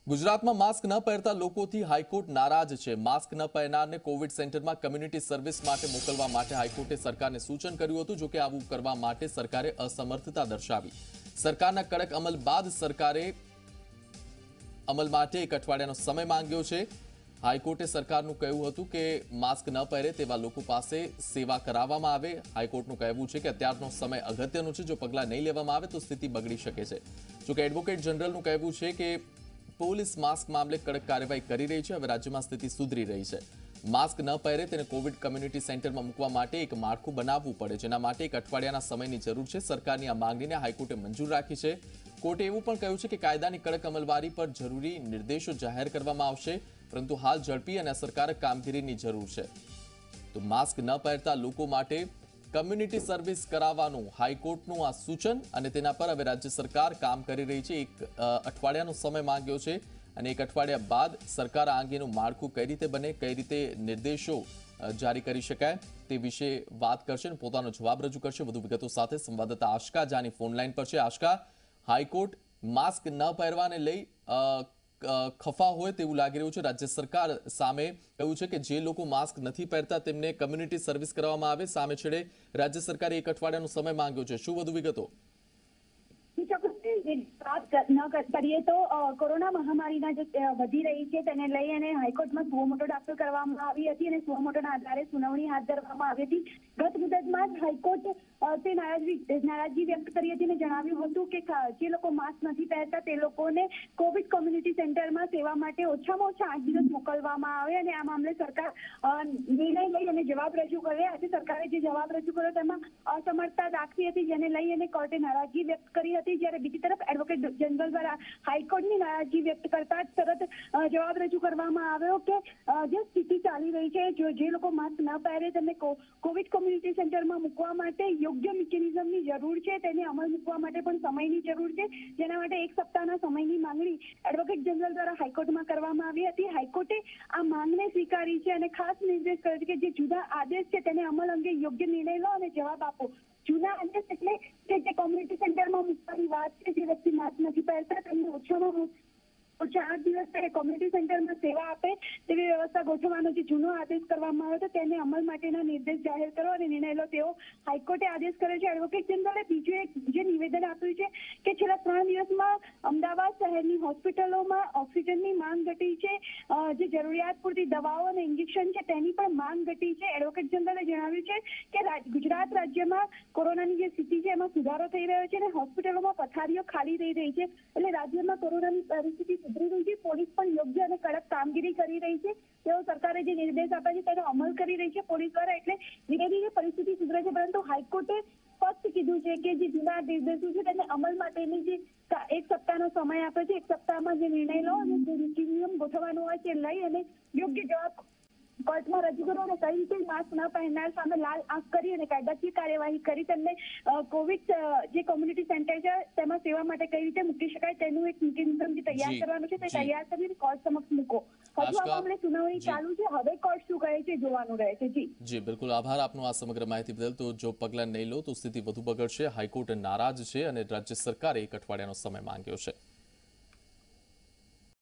ગુજરાતમાં માસ્ક ન પહેરતા લોકોથી હાઈકોર્ટ નારાજ છે। માસ્ક ન પહેરનારને કોવિડ સેન્ટરમાં કમ્યુનિટી સર્વિસ માટે મોકલવા માટે હાઈકોર્ટે સરકારને સૂચન કર્યું હતું। જો કે આવું કરવા માટે સરકારે અસમર્થતા દર્શાવી। સરકારના કડક અમલ બાદ સરકારે અમલ માટે એક અઠવાડિયાનો સમય માંગ્યો છે। હાઈકોર્ટે સરકારનું કહ્યું હતું કે માસ્ક ન પહેરે તેવા લોકો પાસે સેવા કરાવવામાં આવે। હાઈકોર્ટનું કહેવું છે કે અત્યારનો સમય અગત્યનો છે। જો પગલાં નહીં લેવામાં આવે તો સ્થિતિ બગડી શકે છે। જો કે એડવોકેટ જનરલનું કહેવું છે કે પોલીસ માસ્ક મામલે કડક કાર્યવાહી કરી રહી છે। હવે રાજ્યમાં સ્થિતિ સુધરી રહી છે। માસ્ક ન પહેરે તેને કોવિડ કમ્યુનિટી સેન્ટરમાં મૂકવા માટે એક માળખું બનાવવું પડે, જેના માટે એક અઠવાડિયાના સમયની જરૂર છે। સરકારની આ માંગણીને હાઈકોર્ટે મંજૂર રાખી છે। કોર્ટે એવું પણ કહ્યું છે કે કાયદાની કડક અમલવારી પર જરૂરી નિર્દેશો જાહેર કરવામાં આવશે, પરંતુ હાલ ઝડપી અને અસરકારક કામગીરીની જરૂર છે। તો માસ્ક ન પહેરતા લોકો માટે કમ્યુનિટી સર્વિસ કરાવવાનું હાઈકોર્ટનું આ સૂચન, અને તેના પર હવે રાજ્ય સરકાર કામ કરી રહી છે। એક અઠવાડિયાનો સમય માંગ્યો છે અને એક અઠવાડિયા બાદ સરકાર આ અંગેનું માળખું કઈ રીતે બને, કઈ રીતે નિર્દેશો જારી કરી શકાય તે વિશે વાત કરશે અને પોતાનો જવાબ રજૂ કરશે। વધુ વિગતો સાથે સંવાદદાતા આશકા જાની ફોનલાઈન પર છે। આશકા, હાઈકોર્ટ માસ્ક ન પહેરવાને લઈ ખફા હોય તેવું લાગી રહ્યું છે। રાજ્ય સરકાર સામે કહ્યું છે કે જે લોકો માસ્ક નથી પહેરતા તેમને કમ્યુનિટી સર્વિસ કરવામાં આવે। સામે છેડે રાજ્ય સરકારે એક અઠવાડિયાનો સમય માંગ્યો છે। શું વધુ વિગતો? बात न करिए तो कोरोना महामारीना जो वधी रही है તેને લઈ અને હાઈકોર્ટમાં સુઓ મોટો દાખલ કરવામાં આવી હતી અને સુઓ મોટોના આધારે સુનાવણી હાથ ધરવામાં આવી હતી। ગત મુદતમાં જ હાઈકોર્ટ તે નારાજગી વ્યક્ત કરી હતી અને જણાવ્યું હતું કે જે લોકો માસ્ક નથી પહેરતા તે લોકોને કોવિડ કોમ્યુનિટી સેન્ટરમાં સેવા માટે ઓછામાં ઓછા 8 દિવસ મોકલવામાં આવે અને આ મામલે સરકાર નિર્ણય લઈ અને જવાબ રજૂ કરે। આજે સરકારે જે જવાબ રજૂ કર્યો તેમાં અસમર્થતા દાખવી હતી, જેને લઈ અને કોર્ટે નારાજગી વ્યક્ત કરી હતી। જ્યારે બીજી તરફ એડવોકેટ જનરલ દ્વારા હાઈકોર્ટની નારાજગી વ્યક્ત કરતા જ તરત જવાબ રજૂ કરવામાં આવ્યો કે જે સ્થિતિ ચાલી રહી છે, જે લોકો માસ્ક ન પહેરે તેમને કોવિડ કોમ્યુનિટી સેન્ટરમાં મૂકવા માટે યોગ્ય મિકેનિઝમની જરૂર છે, તેને અમલ મૂકવા માટે પણ સમયની જરૂર છે, જેના માટે એક સપ્તાહના સમયની માંગણી એડવોકેટ જનરલ દ્વારા હાઈકોર્ટમાં કરવામાં આવી હતી। હાઈકોર્ટે આ માંગને સ્વીકારી છે અને ખાસ નિર્દેશ કર્યો છે કે જે જુદા આદેશ છે તેને અમલ અંગે યોગ્ય નિર્ણય લો અને જવાબ આપો। જૂના આદેશ એટલે કે જે કોમ્યુનિટી સેન્ટરમાં મૂકવાની વાત છે, જે વ્યક્તિ માસ્ક નથી પહેરતા તેમને ઓછામાં ઓછા 8 દિવસ કોમ્યુનિટી સેન્ટરમાં સેવા આપે તેવી વ્યવસ્થા ગોઠવવાનો જે જૂનો આદેશ કરવામાં આવ્યો હતો તેને અમલ માટેના નિર્દેશ જાહેર કરો અને નિર્ણય લો તેવો હાઈકોર્ટે આદેશ કર્યો છે। એડવોકેટ જનરલે બીજું એક જે નિવેદન આપ્યું છે કે છેલ્લા 3 દિવસમાં અમદાવાદ શહેરની હોસ્પિટલોમાં ઓક્સિજનની માંગ ઘટી છે, જે જરૂરિયાત પૂરતી દવાઓ અને ઇન્જેક્શન છે તેની પણ માંગ ઘટી છે। એડવોકેટ જનરલે જણાવ્યું છે કે ગુજરાત રાજ્યમાં કોરોનાની જે સ્થિતિ છે એમાં સુધારો થઈ રહ્યો છે અને હોસ્પિટલોમાં પથારીઓ ખાલી થઈ રહી છે, એટલે રાજ્યમાં કોરોનાની પરિસ્થિતિ સુધરી રહી છે। પોલીસ પણ યોગ્ય અને કડક કામગીરી કરી રહી છે, તેઓ સરકારે જે નિર્દેશ આપ્યા છે તેનો અમલ કરી રહી છે પોલીસ દ્વારા, એટલે ધીરે ધીરે પરિસ્થિતિ સુધરે છે। પરંતુ હાઈકોર્ટે સ્પષ્ટ કીધું છે કે જે જૂના નિર્દેશો છે તેને અમલ માટેની જે એક સપ્તાહનો સમય આપ્યો છે, એક સપ્તાહમાં જે નિર્ણય લો અને જે નિયમ ગોઠવવાનો હોય તે લઈ અને યોગ્ય જવાબ કોર્ટમાં રજૂ કરો અને કઈ રીતે માસ્ક ન પહેરનાર સામે લાલ આંખ કરી અને કાયદાકીય કાર્યવાહી કરી તેમને કોવિડ જે કોમ્યુનિટી સેન્ટર છે તેમાં સેવા માટે કઈ રીતે મૂકી શકાય તેનું એક મિકેનિઝમ જે તૈયાર કરવાનું છે તે તૈયાર કરીને કોર્ટ સમક્ષ મૂકો। હજુ આ મામલે સુનાવણી ચાલુ છે, હવે કોર્ટ શું કહે છે જોવાનું રહે છે। જી બિલકુલ, આભાર આપનો આ સમગ્ર માહિતી બદલ। તો જો પગલાં નહીં લો તો સ્થિતિ વધુ બગડશે। હાઈકોર્ટ નારાજ છે અને રાજ્ય સરકારે એક અઠવાડિયાનો સમય માંગ્યો છે।